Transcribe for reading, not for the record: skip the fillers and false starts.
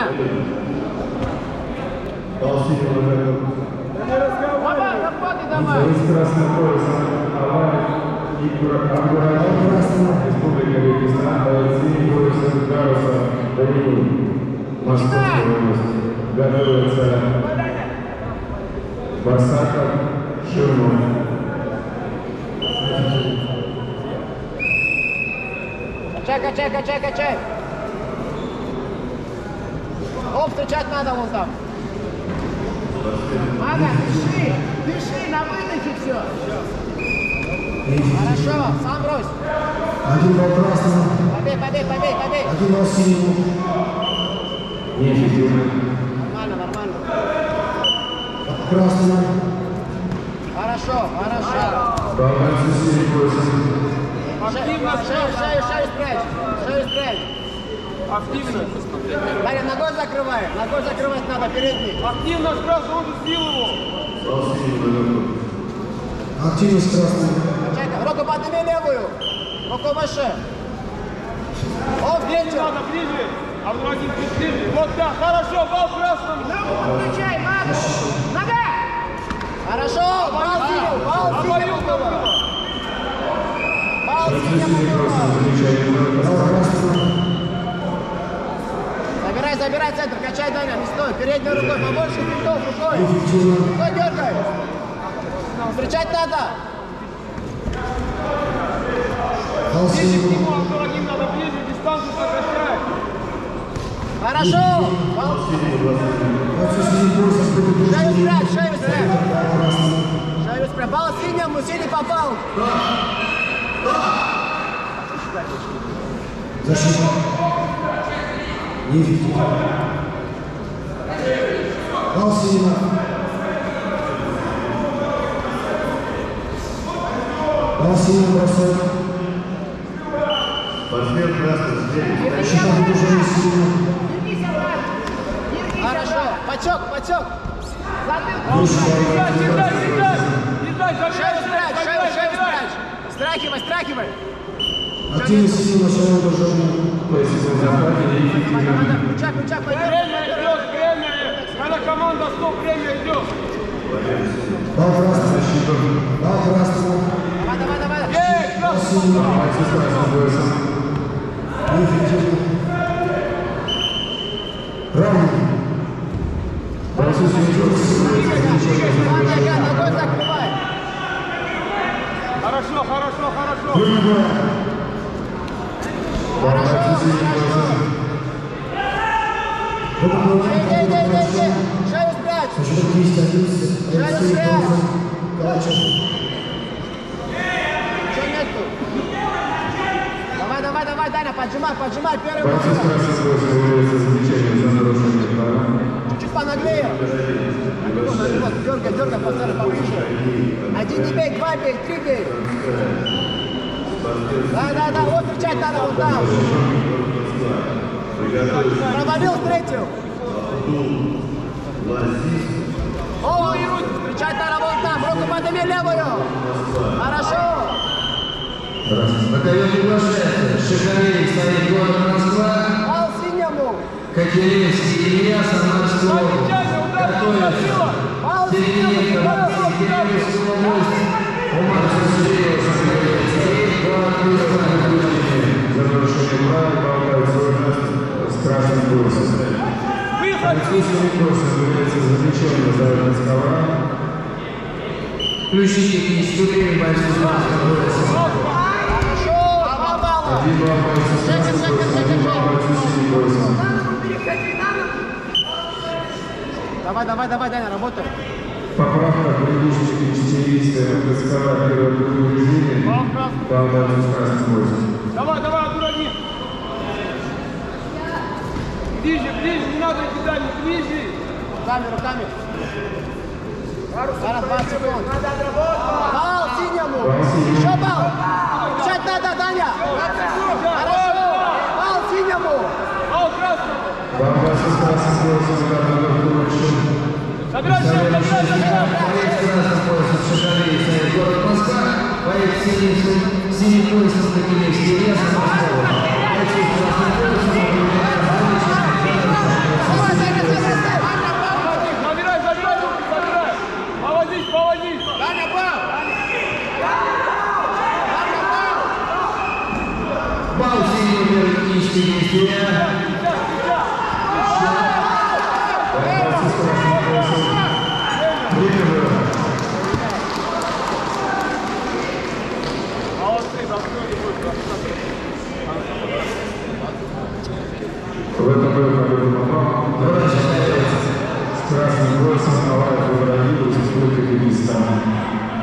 Работай давай! Красный пояс Алаев и Республика Узбекистан, бойцы пояса Гаруса Даниил, Московская область. Готовится Басаков Ширмов. Качай, качай, качай! Оп, встречать надо вон там! Мага, дыши, на выдохе все! Хорошо, сам брось! Один бал красного. Побей! Один бал синего. Неэффективно. Нормально. Красного. Хорошо. Балансы синий пояс. Шею спрячь. Активно. Дарья, ногой закрывай закрывать надо, передний. Активно сразу, он сбил его. Активность красного. Чайка, руку подними левую. Руку выше. Оп, ветер. Надо ближе. А вроде ближе. Вот да, хорошо, бал красным. Включай, надо. Нога. Хорошо, бал синим. Забирай центр, качай, Даня, не стой, передней рукой, побольше финтов, рукой дергай. Встречать надо. Ближе к нему, Абдурагим, надо ближе, дистанцию сокращать. Хорошо. Шею спрячь. Бал синему, синий попал. Защита. Неэффективно. Бал синего. Бал синего бросает. Спортсмен красный здесь. Защита движения синего. Хорошо. Почок. Шею спрячь. Страхивай. Активность синего начала удержания. Включай, Время идет. Когда команда стоп, время идет. Бал красного. Давай. Бал синего. Неэффективно. Равный. Ногой закрывай. Хорошо. Шею спрячь. Что нету? Давай, Даня, поджимай первый Бойцы удар. красный пояс являются замечанием за нарушение права. Чуть понаглее. Дергай, поставь поближе. 1 не бей, 2 бей, 3 бей. Да, вот встречать надо вон там. Провалил третью. Ой, руки, встречать надо вон там. Руку подними левую. Хорошо. На ковер приглашается Шихарей, стоит город Москва, Бал синему. Катеринский Илья, Самарская область. Готовится Сергеенко, Кирилловская область, Умар Сусеева, город Москва. За нарушение права выполняют свой место с красным поясом. Бойцы синий пояс являются замечанием за Москва. Включи техническую время, бойцы Самарского пояса. Один бал бойцы красным поясом, один бал бойцы синий поясом. Давай, Даня, работай. Поправка предыдущей стилисты доскала первого повреждения. Бал бойцы красным поясом. Давай, Абдурагим. Ближе, не надо кидать, ближе. Руками. Зараз 20 секунд. Бал синему. Еще бал. Включать надо, Даня. Хорошо. Бал синему. Бал красному. Бал бойцы красным поясом, ударного лучше. Забирай. Шихарей, стоит город Москва, боец синий пояс, Катеринский Илья, Самарская область. тактические действия. Борьба с красным поясом. Тренер. В этом бою победу попал. С красным поясом Алаев Ибрагимов из Республики Кыргызстан.